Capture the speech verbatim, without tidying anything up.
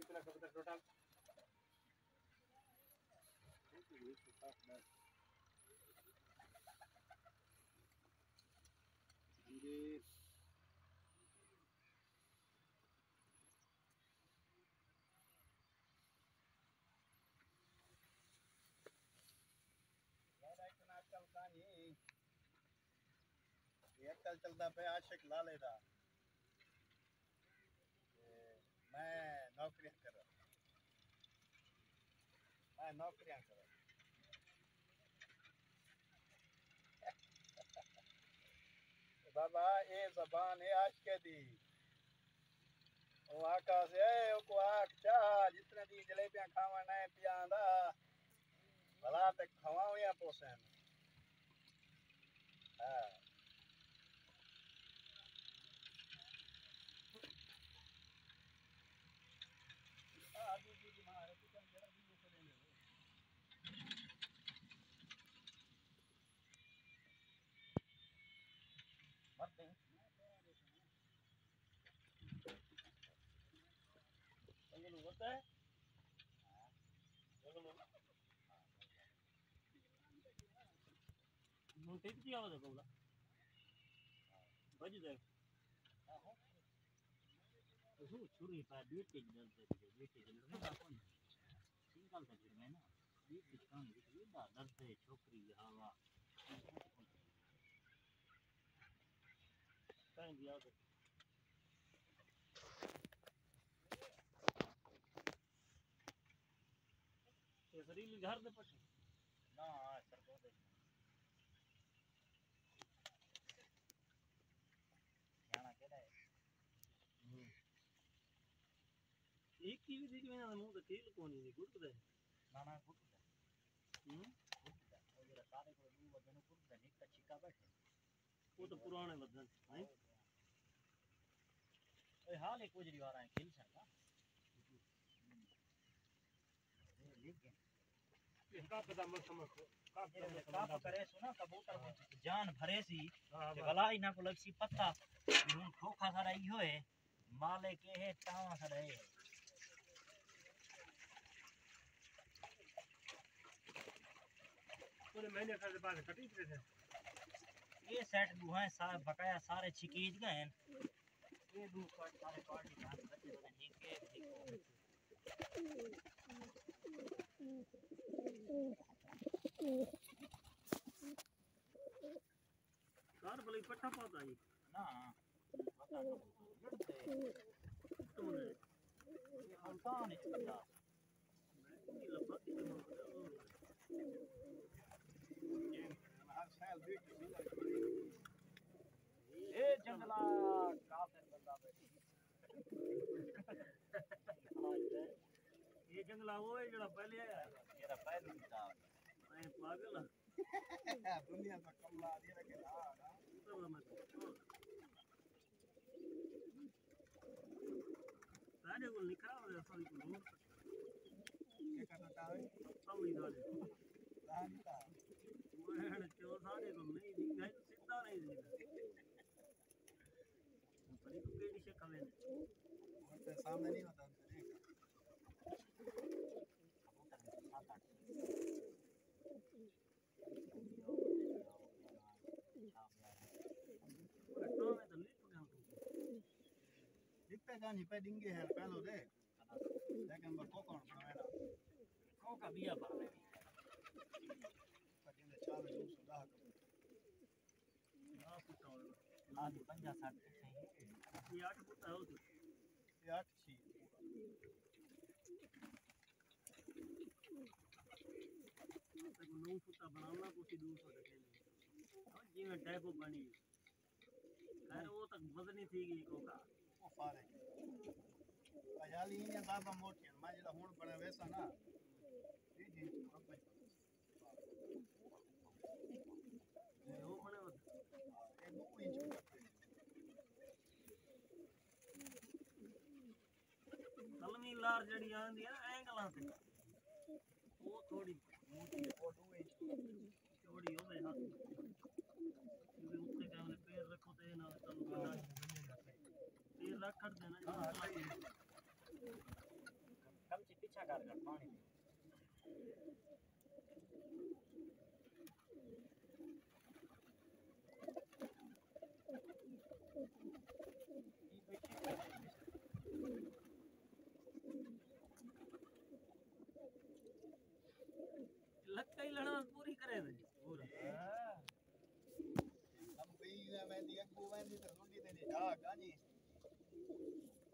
पिला कबूतर टोटल जी आजकल कहानी आजकल चलता पे आशिक लाले दा मैं नौकरियां कर रहा मैं नौकरियां कर रहा बाबा ये जबान है आशिक दी ओ आका से ओ को आख चा जितने दी जलेबियां खावना है पियांदा भला ते खवाओ या पोसन हां आदमी की मां है तो जरा भी को देने मत दे अंगल होता है अंगल मुंटे की आवाज है बोला बज जाए हां तो छुरी पर ड्यूटी जल से ड्यूटी जल में अपन सिंगल का फिर मैं ना ये किसान ये दर्द से छोकरी हवा कहीं दिया तो ये शरीर घर दे पट ना सर को दे खाना केड़ा है एक की भी देखी मैंने मुंह तो तेल कोनी नहीं गुड़ दे ना ना गुड़ दे हम और जरा सारे को दू वजन गुड़ दे एक छिका बैठे वो तो पुराने वजन है ए हाल एक गुजरी वाला है खेल सकता लेकिन इसका पता मत समझ काप करे सुना कबूतर जान भरे सी गला इना को लगसी पत्ता यूं खोखा सारा इहो है माले के है टावा सारा है पूरे महीने का बाद कटी थे ये सेट दू है सारे बकाया सारे छिकीज गए हैं ये दू काट सारे काट निकाल बच्चे बने ठीक है ठीक कार भले पट्टा पाता है ना पता नहीं जड़ते तुमने ये हल्का नहीं चलता ये लंबा ये हर साल बीट ए जंगला काफिर बंदा बैठी ये जंगला वो है जो पहले आया तेरा पहले था मैं पागल दुनिया का कमला दे रखे ना तो मत सारे को निखरा हो सॉरी को नो क्या करता है सब इधर जानता मैं जो सारे को नहीं दिखाई तो सीधा नहीं दिखा बड़ी को केड़ी से खले और तो सामने नहीं होता देख लिपे गानी पे डिंगे है पहलो दे लेकिन वो को कौन बनाएगा को का बिया पर पकिने चाल जो सुधा ना पुटा आज पंजा साठ ये आठ पुटा हो ये आठ छी तक नौ पुटा बनाना कोई दो सौ टके और जी में टाइप बनी खैर वो तक वजनी थी गई कोका वो फारे अजाली ने बाबा मोटी मैं जला हुन पड़े वैसा ना जी जी सब कुछ ये वो बने वो ये दो इंच कलमी लार जड़ी आंदी है ना एंगल से वो थोड़ी मोटी है वो दो इंच थोड़ी हो गई हाथ क्योंकि उससे क्या हमने पैर रखो तो ना चल बना पैर रख कर देना हां सही है पानी लगता ही लड़ा पूरी करे थे पूरा हम भी ना मैं दी अगू मैं दी तो रुंडी दे जा गानी